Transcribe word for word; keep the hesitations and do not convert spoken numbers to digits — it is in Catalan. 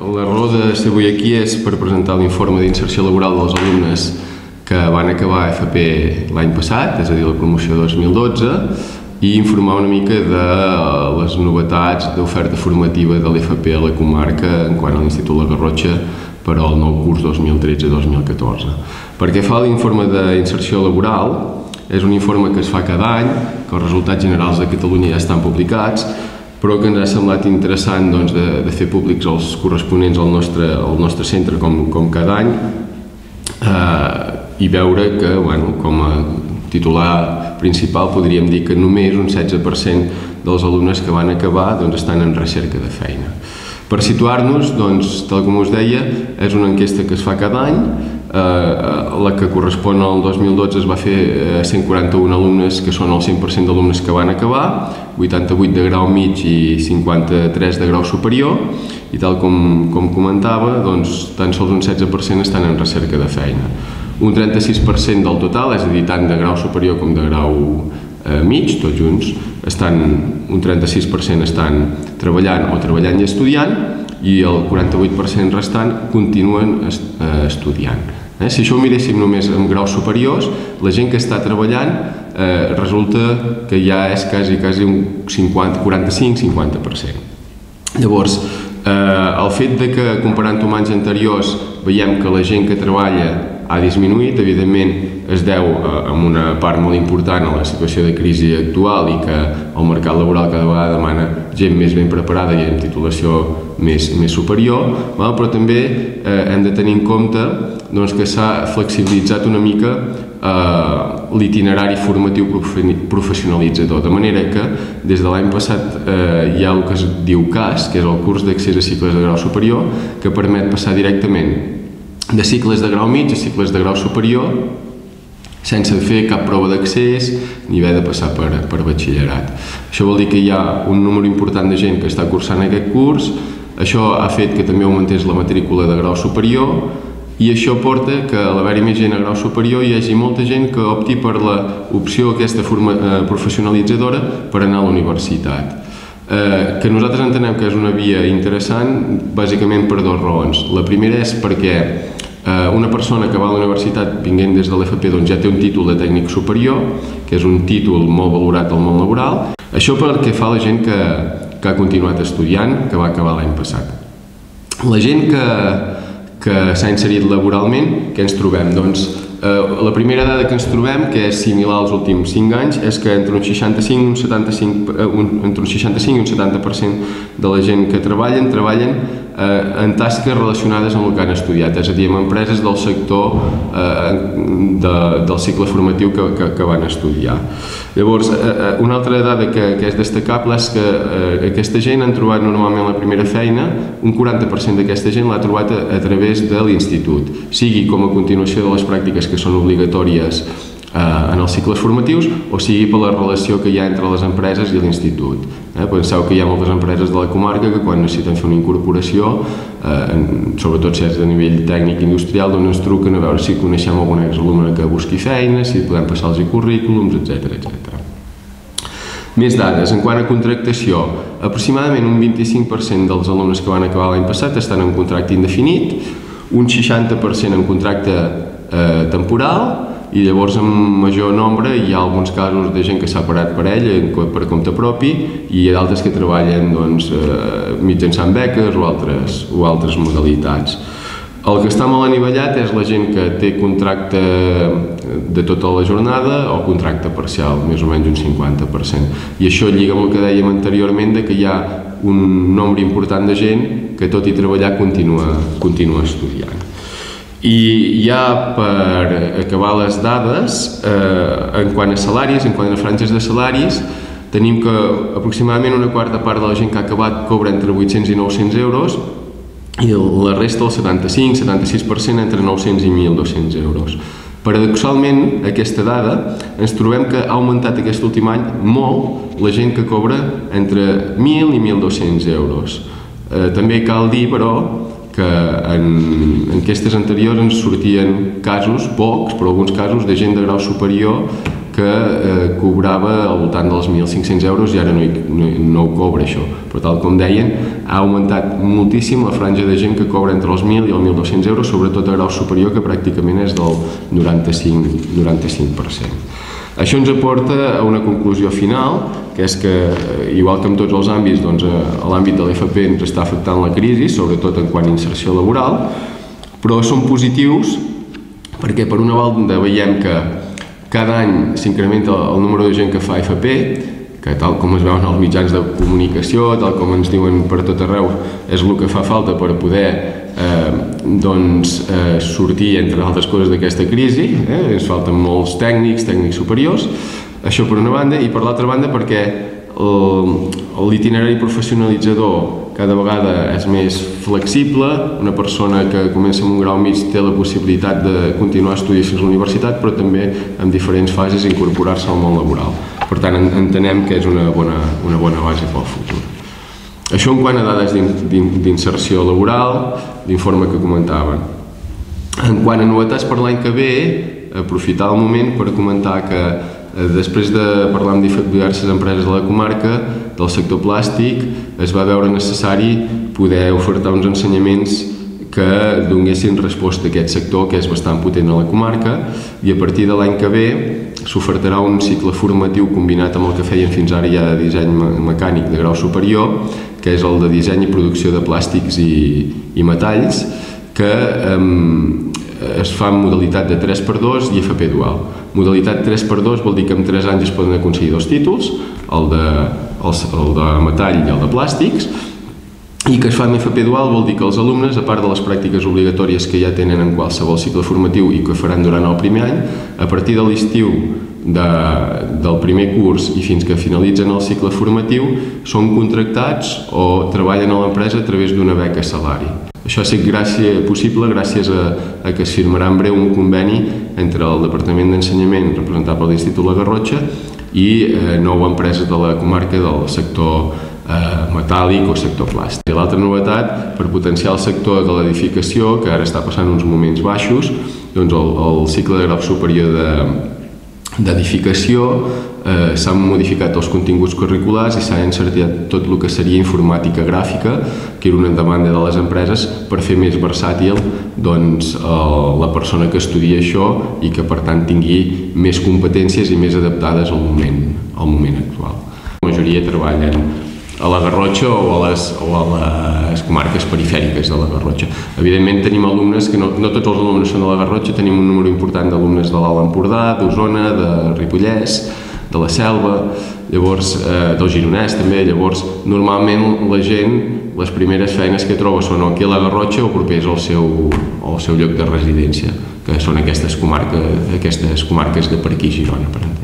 la raó de ser avui aquí és per presentar l'informe d'inserció laboral dels alumnes que van acabar F P l'any passat, és a dir, la promoció dos mil dotze, i informar una mica de les novetats d'oferta formativa de l'F P a la comarca en quant a l'Institut La Garrotxa per al nou curs dos mil tretze dos mil catorze. Perquè fa l'informe d'inserció laboral, és un informe que es fa cada any, que els resultats generals de Catalunya ja estan publicats, però que ens ha semblat interessant doncs, de, de fer públics els corresponents al nostre, al nostre centre com, com cada any eh, i veure que, bueno, com a titular principal, podríem dir que només un setze per cent dels alumnes que van acabar doncs, estan en recerca de feina. Per situar-nos, doncs, tal com us deia, és una enquesta que es fa cada any. Eh, la que correspon al dos mil dotze es va fer a cent quaranta-un alumnes, que són el cent per cent d'alumnes que van acabar, vuitanta-vuit de grau mig i cinquanta-tres de grau superior, i tal com, com comentava, doncs, tan sols un setze per cent estan en recerca de feina. Un trenta-sis per cent del total, és a dir, tant de grau superior com de grau eh, mig, tots junts, estan, un trenta-sis per cent estan treballant o treballant i estudiant, i el quaranta-vuit per cent restant continuen est, eh, estudiant. Eh? Si això ho miréssim només en graus superiors, la gent que està treballant eh, resulta que ja és quasi, quasi un cinquanta, quaranta-cinc a cinquanta per cent. Llavors, eh, el fet de que, comparant-ho amb anys anteriors, veiem que la gent que treballa ha disminuït, evidentment es deu a una part molt important a la situació de crisi actual i que el mercat laboral cada vegada demana gent més ben preparada i amb titulació més, més superior, però també eh, hem de tenir en compte doncs, que s'ha flexibilitzat una mica eh, l'itinerari formatiu professionalitzador, de manera que des de l'any passat eh, hi ha el que es diu C A S, que és el curs d'accés a cicles de grau superior, que permet passar directament de cicles de grau mig a cicles de grau superior sense fer cap prova d'accés ni haver de passar per, per batxillerat. Això vol dir que hi ha un número important de gent que està cursant aquest curs, això ha fet que també augmentés la matrícula de grau superior i això porta que a l'haver-hi més gent a grau superior hi hagi molta gent que opti per l'opció aquesta forma, eh, professionalitzadora per anar a la universitat. Eh, que nosaltres entenem que és una via interessant bàsicament per dues raons. La primera és perquè eh, una persona que va a la universitat vinguent des de l'F P doncs ja té un títol de tècnic superior, que és un títol molt valorat al món laboral. Això perquè fa la gent que, que ha continuat estudiant, que va acabar l'any passat. La gent que, que s'ha inserit laboralment, què ens trobem? Doncs la primera dada que ens trobem, que és similar als últims cinc anys, és que entre un seixanta-cinc i un setanta-cinc, entre un seixanta-cinc i un setanta per cent de la gent que treballen, treballen en tasques relacionades amb el que han estudiat, és a dir, en empreses del sector de, del cicle formatiu que, que, que van estudiar. Llavors, una altra dada que, que és destacable és que aquesta gent han trobat normalment la primera feina, un quaranta per cent d'aquesta gent l'ha trobat a, a través de l'institut, sigui com a continuació de les pràctiques que són obligatòries eh, en els cicles formatius o sigui per la relació que hi ha entre les empreses i l'institut. Eh, penseu que hi ha moltes empreses de la comarca que quan necessiten fer una incorporació, eh, sobretot si és de nivell tècnic industrial, doncs ens truquen a veure si coneixem algun exalumne que busqui feina, si podem passar-los currículums, etcètera, etcètera. Més dades. En quant a contractació, aproximadament un vint-i-cinc per cent dels alumnes que van acabar l'any passat estan en contracte indefinit, un seixanta per cent en contracte eh, temporal i llavors en major nombre hi ha alguns casos de gent que s'ha parat per ell per compte propi i hi ha d'altres que treballen doncs, eh, mitjançant beques o altres, o altres modalitats. El que està molt anivellat és la gent que té contracte de tota la jornada o contracte parcial, més o menys un cinquanta per cent. I això lliga amb el que dèiem anteriorment de que hi ha un nombre important de gent que tot i treballar continua, continua estudiant. I ja per acabar les dades, eh, en quant a salaris, en quant a franges de salaris, tenim que aproximadament una quarta part de la gent que ha acabat cobra entre vuit-cents i nou-cents euros i la resta, el setanta-cinc a setanta-sis per cent, entre nou-cents i mil dos-cents euros. Paradoxalment, aquesta dada, ens trobem que ha augmentat aquest últim any molt la gent que cobra entre mil i mil dos-cents euros. Eh, també cal dir, però, que en enquestes anteriors ens sortien casos, pocs, però alguns casos, de gent de grau superior que eh, cobrava al voltant dels mil cinc-cents euros i ara no, hi, no, no ho cobra això, però tal com deien ha augmentat moltíssim la franja de gent que cobra entre els mil i els mil dos-cents euros, sobretot a grau superior, que pràcticament és del noranta-cinc per cent. Això ens aporta a una conclusió final, que és que, igual que en tots els àmbits, doncs, a l'àmbit de l'F P ens està afectant la crisi, sobretot en quant a inserció laboral, però són positius perquè per una banda veiem que cada any s'incrementa el número de gent que fa F P, que tal com es veuen als mitjans de comunicació, tal com ens diuen per tot arreu, és el que fa falta per poder eh, doncs, eh, sortir, entre altres coses, d'aquesta crisi. Eh? Ens falten molts tècnics, tècnics superiors, això per una banda, i per l'altra banda perquè l'itinerari professionalitzador cada vegada és més flexible. Una persona que comença amb un grau mig té la possibilitat de continuar estudis fins a la universitat, però també en diferents fases incorporar-se al món laboral. Per tant, entenem que és una bona, una bona base pel futur. Això en quant a dades d'inserció laboral, l'informe que comentava. En quant a novetats per l'any que ve, aprofitar el moment per comentar que després de parlar amb diverses empreses de la comarca del sector plàstic, es va veure necessari poder ofertar uns ensenyaments que donessin resposta a aquest sector, que és bastant potent a la comarca, i a partir de l'any que ve s'ofertarà un cicle formatiu combinat amb el que feien fins ara ja de disseny mecànic de grau superior, que és el de disseny i producció de plàstics i, i metalls, que eh, es fa en modalitat de tres per dos i F P dual. Modalitat tres per dos vol dir que en tres anys es poden aconseguir dos títols, el de, el, el de metall i el de plàstics, i que es fa en F P dual vol dir que els alumnes, a part de les pràctiques obligatòries que ja tenen en qualsevol cicle formatiu i que faran durant el primer any, a partir de l'estiu de, del primer curs i fins que finalitzen el cicle formatiu, són contractats o treballen a l'empresa a través d'una beca salari. Això ha estat gràcies, possible gràcies a, a que es firmarà en breu un conveni entre el Departament d'Ensenyament, representat per l'Institut La Garrotxa, i eh, nou empreses de la comarca del sector eh, metàl·lic o sector plàstic. I l'altra novetat, per potenciar el sector de l'edificació, que ara està passant uns moments baixos, doncs el, el cicle de grau superior de d'edificació eh, s'han modificat els continguts curriculars i s'ha insertat tot el que seria informàtica gràfica, que era una demanda de les empreses per fer més versàtil doncs, eh, la persona que estudia això i que per tant tingui més competències i més adaptades al moment, al moment actual. La majoria treballen a la Garrotxa o a les, o a les comarques perifèriques de la Garrotxa. Evidentment tenim alumnes que no, no tots els alumnes són de la Garrotxa, tenim un número important d'alumnes de l'Alt Empordà, d'Osona, de Ripollès, de la Selva, llavors eh, del Gironès també. Llavors normalment la gent, les primeres feines que troba són aquí a la Garrotxa o propers al seu, al seu lloc de residència, que són aquestes comarques, aquestes comarques de per aquí, Girona, per entendre.